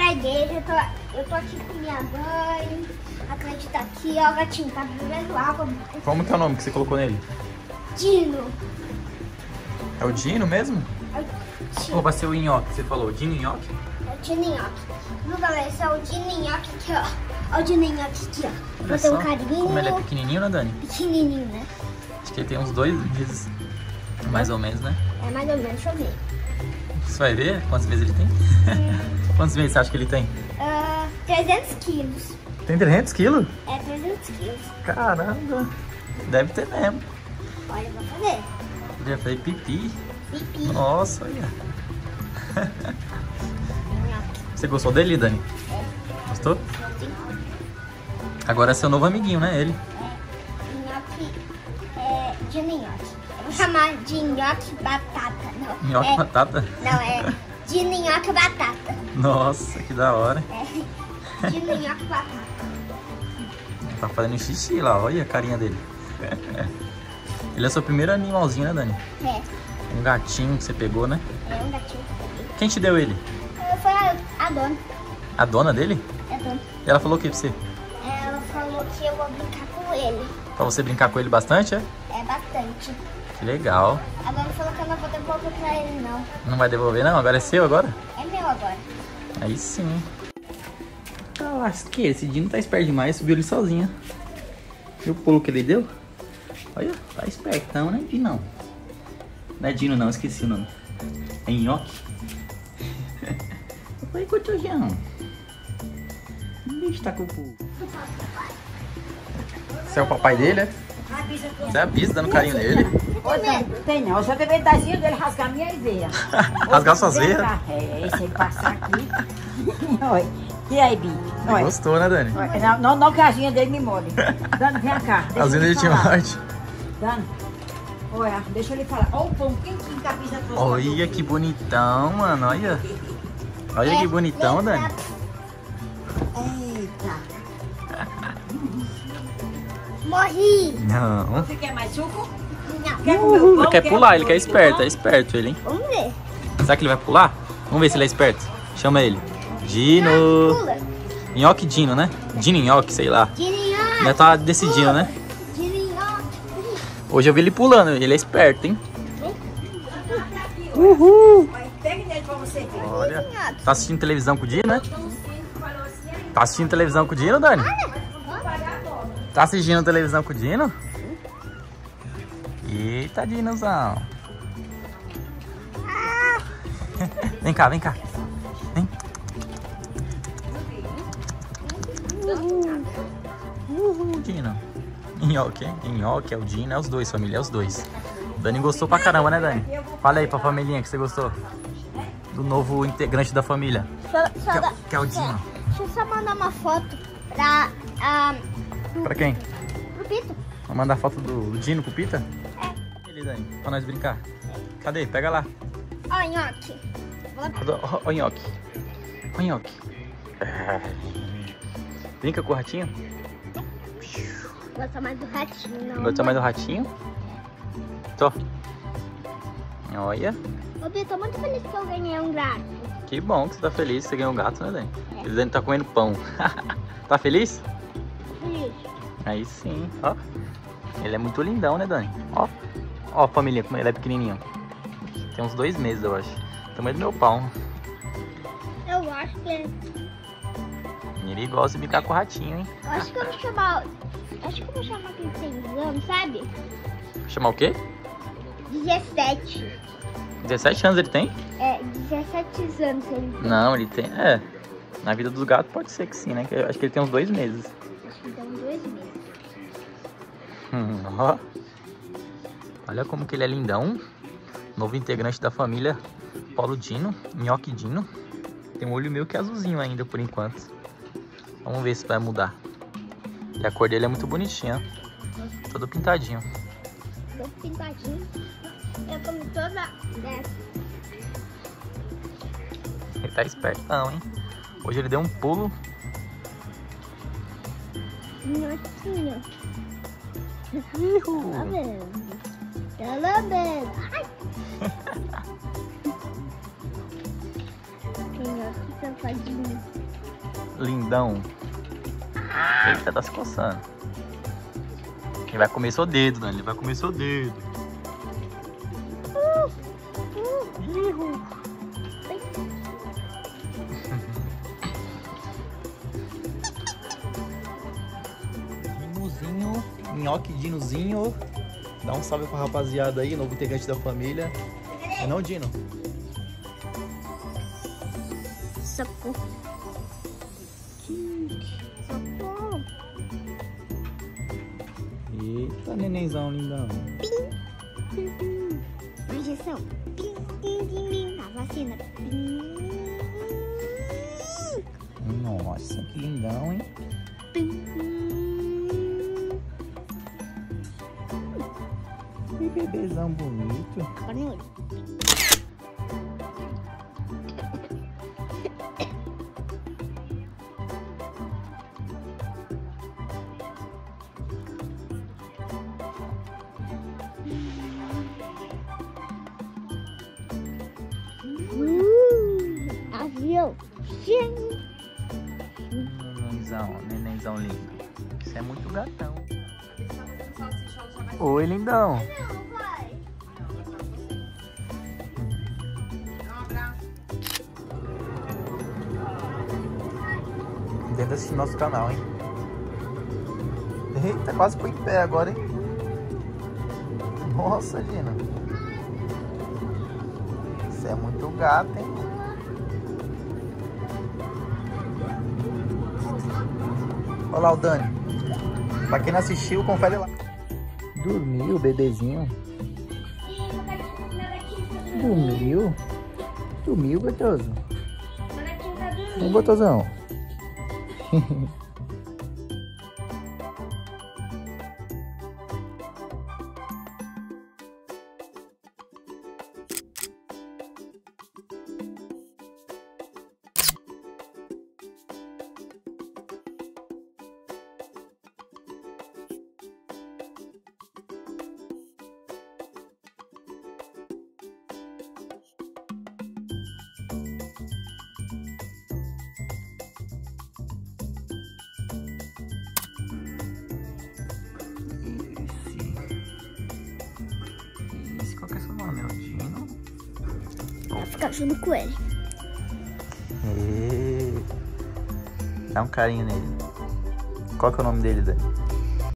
pra igreja, eu tô aqui com minha mãe. A Cleide tá aqui, ó, o gatinho tá bebendo água. Como que é o nome que você colocou nele? Dino. É o Dino mesmo? É o Dino. Ou vai ser o Nhoque, você falou? Dino Nhoque? É o Dino Nhoque. Viu, galera? Esse é o Dino Nhoque aqui, ó. Olha o Dino Nhoque aqui, ó. Olha Vou ter um só carinho. como ele é pequenininho, né, Dani? Pequenininho, né? Acho que ele tem uns 2 meses, mais ou menos, né? É mais ou menos, deixa eu ver. Você vai ver quantos meses ele tem? Quantos meses você acha que ele tem? 300 quilos. Tem 300 quilos? É, 300 quilos. Caramba, deve ter mesmo. Olha, eu vou fazer. Já fez pipi. Pipi. Nossa, olha. Nhoque. Você gostou dele, Dani? Gostou? Agora é seu novo amiguinho, né? Ele. Nhoque é Dino Nhoque. Eu vou chamar de Nhoque Batata. Não, Nhoque batata? Não, é Dino Nhoque Batata. Nossa, que da hora. É Dino Nhoque Batata. Tá fazendo xixi lá, olha a carinha dele. Ele é seu primeiro animalzinho, né, Dani? É, Um gatinho que você pegou, né? é um gatinho que eu peguei. Quem te deu ele? Foi a dona. A dona dele? É a dona. E ela falou o que pra você? Ela falou que eu vou brincar com ele. Pra você brincar com ele bastante, é? É bastante. Que legal. A dona falou que eu não vou devolver pra ele, não. Não vai devolver, não? Agora é seu, agora? É meu agora. Aí sim. Ah, acho que esse Dino tá esperto demais, subiu ele sozinho. Viu o pulo que ele deu? Olha, tá espertão, né, Dinão? Não é Dino não, esqueci o nome. É Nhoque. Oi, Cotujão. O bicho tá com o pulo. Você é o papai dele, é? Você é a bisa dando carinho nele? Tem não, eu só tenho medo dele rasgar minha veia. Rasgar suas veias? É, se ele passar aqui. Olha, e aí, Bi? Olha, Gostou, né, Dani? não que a asinha dele me molhe. Dani, vem cá. deixa As eu lhe vezes ele te falar. morde. Dani, olha, deixa eu lhe falar. Olha o pão quentinho que a pizza trouxe. Olha que bonitão, mano, olha. Olha que bonitão, Dani. Eita. Morri. Não. Você quer mais suco? Não. Quer comer o pão? Ele quer pular, ele quer comer o esperto, pão? é esperto ele, hein? Vamos ver. Será que ele vai pular? Vamos ver se ele é esperto. Chama ele. Dino. Pula. Nhoque Dino, né? Dino Nhoque, sei lá. Dino Nhoque. Ainda tá decidindo, né? Dino Nhoque. Hoje eu vi ele pulando, ele é esperto, hein? Pega nele pra você ver. Olha. Tá assistindo televisão com o Dino, né? Tá assistindo televisão com o Dino, Dani? Tá assistindo televisão com o Dino? Eita, Dinozão. Vem cá, vem cá. Vem. Dino. Nhoque, hein? Nhoque é o Dino, é os dois, família, é os dois. O Dani gostou pra caramba, né, Dani? Fala aí pra família que você gostou. Do novo integrante da família. Que é o Dino. Deixa eu só mandar uma foto pra... Pra quem? pro Pito. Vamos mandar foto do Dino pro Pita? É. Ele, Dani, pra nós brincar. Cadê? Pega lá. Ó, Nhoque. Ó, Nhoque. Ó, Nhoque. Brinca com o ratinho? Gosta mais do ratinho, não. Gosta mais do ratinho? Tô. Olha. Ô, Bia, tô muito feliz que eu ganhei um gato. Que bom que você tá feliz. Você ganhou um gato, né, Dani? Ele Dani tá comendo pão. Tá feliz? Feliz. Aí sim. Ó. Ele é muito lindão, né, Dani? Ó. Ó, família, como ele é pequenininho. Tem uns 2 meses, eu acho. Tamanho do meu pau. Eu acho que... Ele gosta de brincar com o ratinho, hein? Eu acho que eu vou chamar... Acho que eu vou chamar quem tem anos, sabe? Chamar o quê? 17. 17 anos ele tem? É, 17 anos ele tem. Não, ele tem. É. Na vida dos gatos pode ser que sim, né? Que eu acho que ele tem uns 2 meses. Acho que tem 2 meses. Ó. Olha como que ele é lindão. Novo integrante da família Paulo Dino, Nhoque Dino. Tem um olho meio que azulzinho ainda por enquanto. Vamos ver se vai mudar. E a cor dele é muito bonitinha. Todo pintadinho. Todo pintadinho. Eu como toda dessa. Ele tá espertão, hein? Hoje ele deu um pulo. Nhoquinho. Tá Ihu. vendo? Tá lambendo. Ai! Nhoque safadinho. Lindão. Eita, tá se coçando. Ele vai comer seu dedo, Dani. Ele vai comer seu dedo. Dinozinho, nhoque Dinozinho. Dá um salve pra rapaziada aí, novo integrante da família. É não, Dino? Socorro. Socorro. Eita, nenenzão lindão. A injeção. Pim, pim, pim, pim. A vacina. Pim. Nossa, que lindão, hein? Pim. Que bebezão bonito. Agora no olho. Avião. Nenenzão lindo. Isso é muito gatão. Oi, lindão. Não, vai. Tenta assistir nosso canal, hein? Eita, quase foi em pé agora, hein? Nossa, Gina. Isso é muito gato, hein? Olha lá o Dani. Pra quem não assistiu, confere lá. Dormiu o bebezinho. Dormiu? Dormiu, gostoso? Vem, gotosão. Qual que é seu nome? É o Dino? Vai ficar junto com ele. Dá um carinho nele. Qual que é o nome dele, Dani?